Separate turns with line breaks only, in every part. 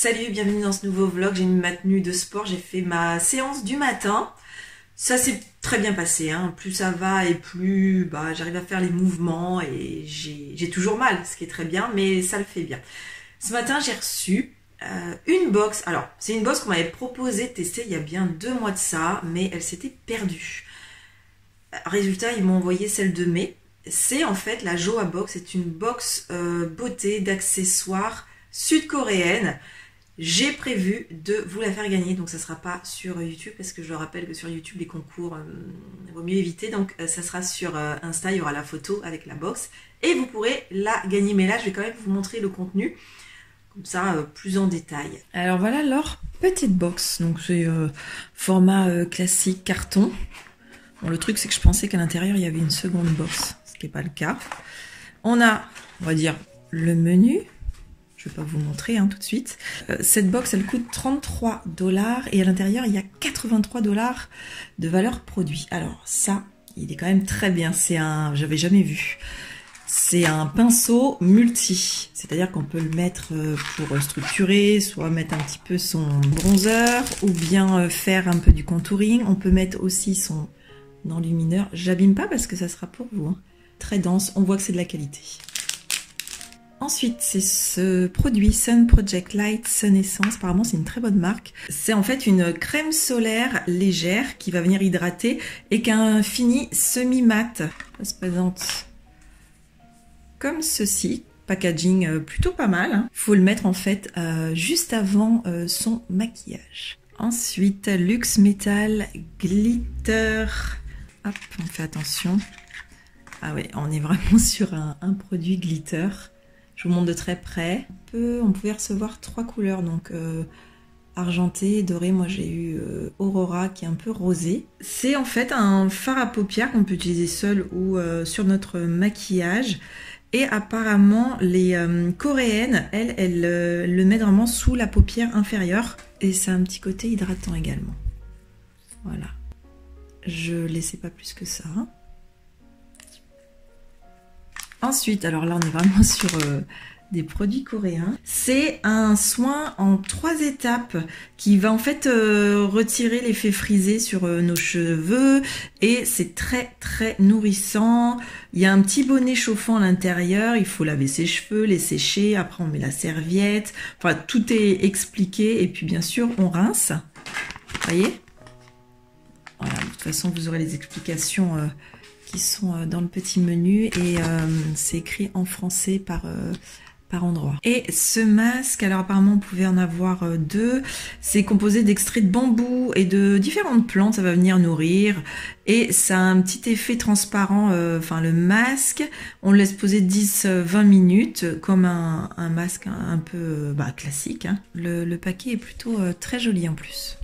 Salut, bienvenue dans ce nouveau vlog. J'ai mis ma tenue de sport, j'ai fait ma séance du matin. Ça s'est très bien passé, hein. Plus ça va et plus j'arrive à faire les mouvements et j'ai toujours mal, ce qui est très bien, mais ça le fait bien. Ce matin, j'ai reçu une box. Alors, c'est une box qu'on m'avait proposé de tester il y a bien 2 mois de ça, mais elle s'était perdue. Résultat, ils m'ont envoyé celle de mai. C'est en fait la Joa Box, c'est une box beauté d'accessoires sud-coréenne. J'ai prévu de vous la faire gagner, donc ça sera pas sur YouTube parce que je rappelle que sur YouTube les concours il vaut mieux éviter, donc ça sera sur Insta, il y aura la photo avec la box et vous pourrez la gagner, mais là je vais quand même vous montrer le contenu comme ça plus en détail. Alors voilà leur petite box, donc c'est format classique carton. Bon, le truc c'est que je pensais qu'à l'intérieur il y avait une seconde box, ce qui n'est pas le cas. On a, on va dire, le menu. Je ne vais pas vous montrer tout de suite. Cette box, elle coûte 33 $ et à l'intérieur, il y a 83 $ de valeur produit. Alors ça, il est quand même très bien. C'est un, j'avais jamais vu. C'est un pinceau multi. C'est-à-dire qu'on peut le mettre pour structurer, soit mettre un petit peu son bronzer ou bien faire un peu du contouring. On peut mettre aussi son enlumineur. J'abîme pas parce que ça sera pour vous. Très dense, on voit que c'est de la qualité. Ensuite, c'est ce produit Sun Project Light Sun Essence. Apparemment, c'est une très bonne marque. C'est en fait une crème solaire légère qui va venir hydrater et qui a un fini semi-mat. Ça se présente comme ceci. Packaging plutôt pas mal. Il faut le mettre en fait juste avant son maquillage. Ensuite, Luxe Metal Glitter. Hop, on fait attention. Ah ouais, on est vraiment sur un produit glitter. Je vous montre de très près. On pouvait recevoir 3 couleurs, donc argenté, doré. Moi j'ai eu Aurora qui est un peu rosé. C'est en fait un fard à paupières qu'on peut utiliser seul ou sur notre maquillage. Et apparemment les coréennes, elles le mettent vraiment sous la paupière inférieure. Et ça a un petit côté hydratant également. Voilà. Je ne laissais pas plus que ça. Ensuite, alors là on est vraiment sur des produits coréens. C'est un soin en 3 étapes qui va en fait retirer l'effet frisé sur nos cheveux et c'est très très nourrissant. Il y a un petit bonnet chauffant à l'intérieur, il faut laver ses cheveux, les sécher, après on met la serviette. Enfin tout est expliqué et puis bien sûr on rince. Vous voyez? Voilà, de toute façon vous aurez les explications qui sont dans le petit menu et c'est écrit en français par endroit. Et ce masque, alors apparemment on pouvait en avoir 2, c'est composé d'extraits de bambou et de différentes plantes, ça va venir nourrir et ça a un petit effet transparent, enfin le masque, on le laisse poser 10-20 minutes comme un masque un peu classique. Le paquet est plutôt très joli en plus.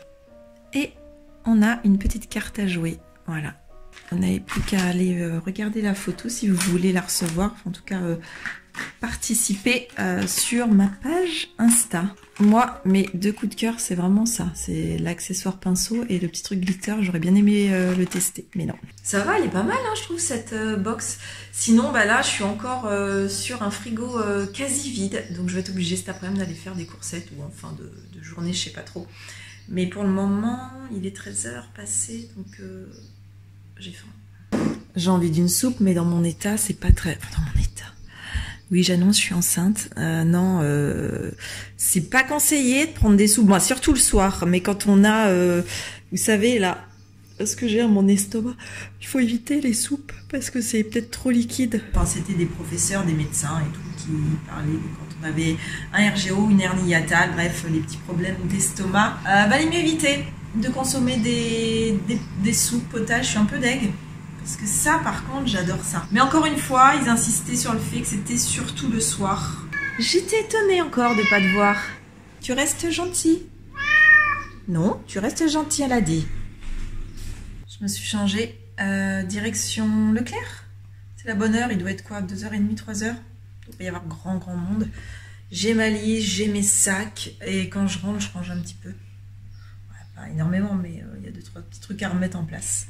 Et on a une petite carte à jouer, voilà. On n'avait plus qu'à aller regarder la photo si vous voulez la recevoir. En tout cas, participer sur ma page Insta. Moi, mes 2 coups de cœur, c'est vraiment ça. C'est l'accessoire pinceau et le petit truc glitter. J'aurais bien aimé le tester, mais non. Ça va, elle est pas mal, je trouve, cette box. Sinon, là, je suis encore sur un frigo quasi vide. Donc, je vais être obligée cet après-midi d'aller faire des coursettes ou en fin de journée, je sais pas trop. Mais pour le moment, il est 13h passé, donc... j'ai faim. J'ai envie d'une soupe, mais dans mon état, c'est pas très... Dans mon état. Oui, j'annonce, je suis enceinte. Non, c'est pas conseillé de prendre des soupes. Moi, surtout le soir. Mais quand on a... vous savez, là, ce que j'ai à mon estomac, il faut éviter les soupes parce que c'est peut-être trop liquide. Enfin, c'était des professeurs, des médecins et tout qui parlaient quand on avait un RGO, une hernie hiatale, bref, les petits problèmes d'estomac. Valait mieux éviter de consommer des soupes potages. Je suis un peu deg parce que ça par contre j'adore ça, mais encore une fois ils insistaient sur le fait que c'était surtout le soir. J'étais étonnée encore de pas te voir. Tu restes gentil. Non, tu restes gentil, elle a dit. Je me suis changée direction Leclerc. C'est la bonne heure, il doit être quoi, 2h30, 3h. Il doit y avoir grand monde. J'ai ma liste, j'ai mes sacs et quand je rentre je range un petit peu. Énormément, mais il y a 2-3 petits trucs à remettre en place.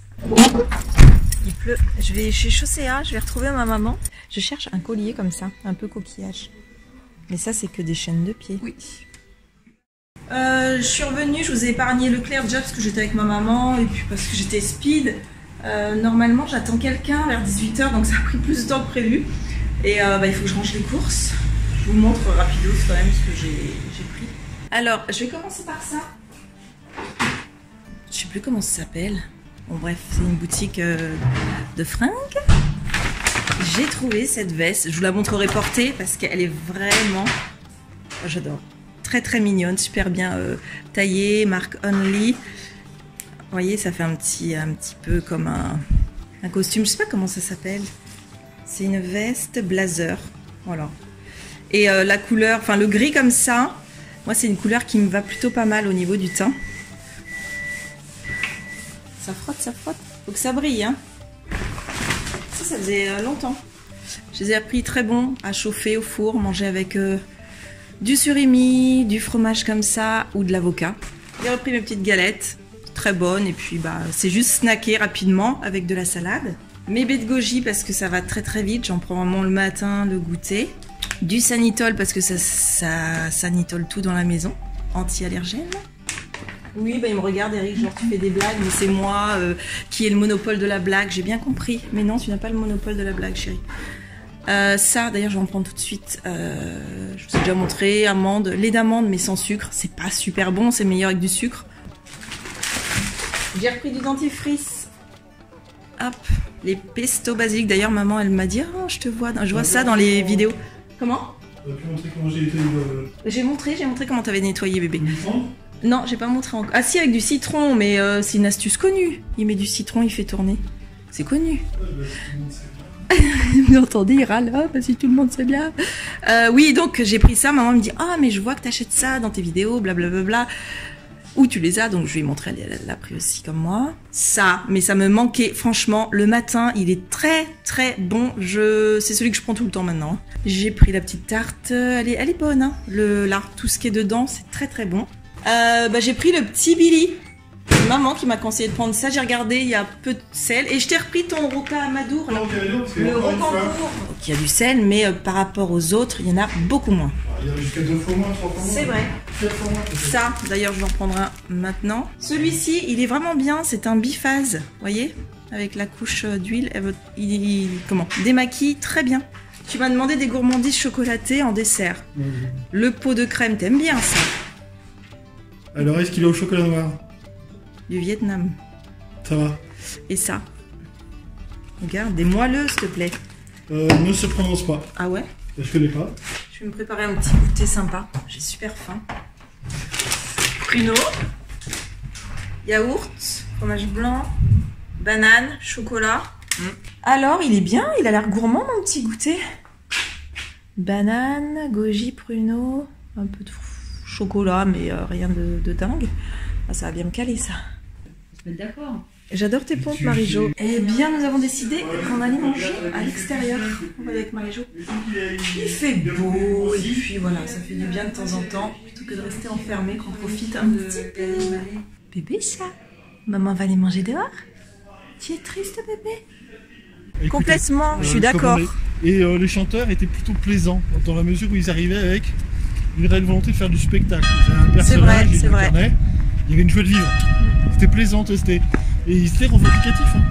Il pleut. Je vais chez Chaussea, je vais retrouver ma maman. Je cherche un collier comme ça, un peu coquillage. Mais ça, c'est que des chaînes de pied. Oui. Je suis revenue, je vous ai épargné Leclerc déjà parce que j'étais avec ma maman et puis parce que j'étais speed. Normalement j'attends quelqu'un vers 18 h, donc ça a pris plus de temps que prévu. Et il faut que je range les courses. Je vous montre rapidos quand même ce que j'ai pris. Alors je vais commencer par ça. Je sais plus comment ça s'appelle. Bon bref, c'est une boutique de fringues. J'ai trouvé cette veste, je vous la montrerai portée parce qu'elle est vraiment, j'adore, très très mignonne, super bien taillée, marque Only. Vous voyez, ça fait un petit peu comme un costume, je sais pas comment ça s'appelle. C'est une veste blazer, voilà. Et la couleur, enfin le gris comme ça, moi c'est une couleur qui me va plutôt pas mal au niveau du teint. Ça frotte, faut que ça brille, hein. Ça faisait longtemps. Je les ai appris très bons à chauffer au four, manger avec du surimi, du fromage comme ça ou de l'avocat. J'ai repris mes petites galettes, très bonnes, et puis c'est juste snacker rapidement avec de la salade. Mes baies de goji parce que ça va très très vite, j'en prends vraiment le matin, le goûter. Du Sanitol parce que ça sanitole tout dans la maison, anti-allergène. Oui, il me regarde, Eric, genre tu fais des blagues, mais c'est moi qui ai le monopole de la blague, j'ai bien compris. Mais non, tu n'as pas le monopole de la blague, chérie. Ça, d'ailleurs, je vais en prendre tout de suite. Je vous ai déjà montré, amandes, lait d'amande, mais sans sucre. C'est pas super bon, c'est meilleur avec du sucre. J'ai repris du dentifrice. Hop, les pesto basilic. D'ailleurs, maman, elle m'a dit, oh, je vois ça dans les vidéos. Comment?
Tu as pu montrer comment j'ai été...
J'ai montré comment t'avais nettoyé, bébé. Non, j'ai pas montré encore. Ah si, avec du citron, mais c'est une astuce connue. Il met du citron, il fait tourner. C'est connu. Vous entendez, il râle. Ah, si tout le monde sait bien. Oui, donc j'ai pris ça. Maman me dit, ah, mais je vois que t'achètes ça dans tes vidéos, blablabla. Où tu les as, donc je lui ai montré, elle l'a pris aussi comme moi. Ça, mais ça me manquait. Franchement, le matin, il est très très bon. C'est celui que je prends tout le temps maintenant. J'ai pris la petite tarte. Elle est bonne, hein. Là, tout ce qui est dedans, c'est très très bon. J'ai pris le petit Billy. Maman qui m'a conseillé de prendre ça. J'ai regardé, il y a peu de sel. Et je t'ai repris ton roca Amadour. Le rocancourt. Donc il y a du sel, mais par rapport aux autres, il y en a beaucoup moins.
Il y a jusqu'à 2 fois moins, 3 fois moins.
C'est vrai. Ça, d'ailleurs, je vais en prendre un maintenant. Celui-ci, il est vraiment bien. C'est un biphase, vous voyez, avec la couche d'huile. Il démaquille très bien. Tu m'as demandé des gourmandises chocolatées en dessert. Le pot de crème, t'aimes bien ça?
Alors, est-ce qu'il est au chocolat noir?
Du Vietnam.
Ça va.
Et ça? Regarde, des moelleux, s'il te plaît.
Ne se prononce pas.
Ah ouais?
Je connais pas.
Je vais me préparer un petit goûter sympa. J'ai super faim. Pruneau. Yaourt. Fromage blanc. Banane. Chocolat. Alors, il est bien. Il a l'air gourmand, mon petit goûter. Banane, goji, pruneau. Un peu de chocolat, mais rien de dingue. Ah, ça va bien me caler, ça.
D'accord.
J'adore tes pompes, Marie-Jo. Eh bien, nous avons décidé qu'on allait manger à l'extérieur. On va aller avec Marie-Jo. Il fait beau, et puis voilà, ça fait du bien de temps en temps, plutôt que de rester enfermé, qu'on profite un petit peu. Bébé chat, maman va aller manger dehors. Tu es triste, bébé?
Écoutez,
complètement, je suis d'accord.
Et les chanteurs étaient plutôt plaisants, dans la mesure où ils arrivaient avec une réelle volonté de faire du spectacle. Un personnage,
c'est vrai.
Il y avait une joie de vivre. C'était plaisant, et c'était revendicatif. Hein.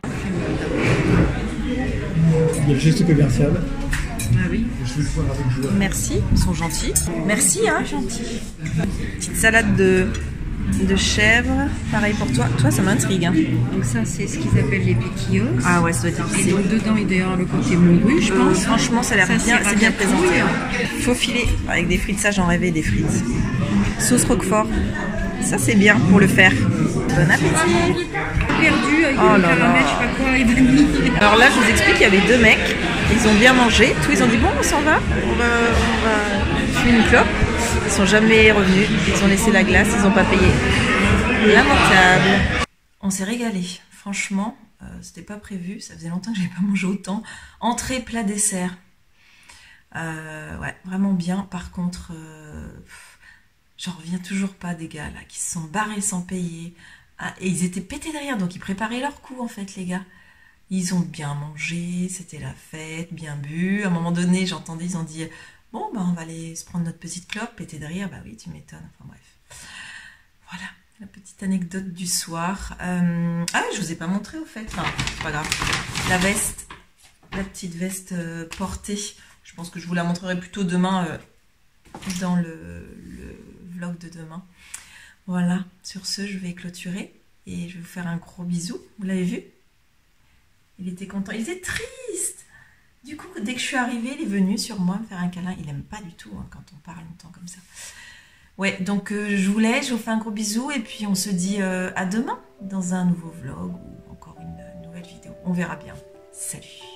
Il y a le geste commercial.
Ah oui.
Je vais le voir avec joie.
Merci, ils sont gentils. Merci, hein, gentil. Petite salade de chèvre, pareil pour toi. Toi, ça m'intrigue. Hein.
Donc ça, c'est ce qu'ils appellent les péquillos.
Ah ouais, ça doit être
Et
épicé.
donc dedans, il doit y avoir le côté mouru, je pense.
Franchement, ça a l'air bien, c'est bien présenté. Faut filer avec des frites, ça j'en rêvais, des frites. Sauce roquefort, ça c'est bien pour le faire. Bon appétit.
Perdu avec
Oh
le
là
caramel,
là.
je sais pas quoi, et vanille.
Alors là, je vous explique, il y avait deux mecs, ils ont bien mangé, tous ils ont dit bon, on s'en va, on va fumer une clope. Ils sont jamais revenus, ils ont laissé la glace, ils n'ont pas payé. Lamentable. On s'est régalé, franchement, c'était pas prévu, ça faisait longtemps que j'avais pas mangé autant. Entrée, plat, dessert. Ouais, vraiment bien. Par contre, j'en reviens toujours pas des gars là qui se sont barrés sans payer. Ah, et ils étaient pétés derrière, donc ils préparaient leur coup en fait, les gars. Ils ont bien mangé, c'était la fête, bien bu. À un moment donné, j'entendais, ils ont dit Bon, bah, on va aller se prendre notre petite clope, péter de rire. Bah oui, tu m'étonnes. Enfin bref. Voilà, la petite anecdote du soir. Ah, je vous ai pas montré au fait. Enfin, c'est pas grave. La veste, la petite veste portée. Je pense que je vous la montrerai plutôt demain dans le vlog de demain. Voilà, sur ce, je vais clôturer et je vais vous faire un gros bisou. Vous l'avez vu? Il était content. Il était triste. Du coup, dès que je suis arrivée, il est venu sur moi me faire un câlin. Il aime pas du tout hein, quand on parle longtemps comme ça. Ouais, donc je vous laisse, je vous fais un gros bisou et puis on se dit à demain dans un nouveau vlog ou encore une nouvelle vidéo. On verra bien. Salut!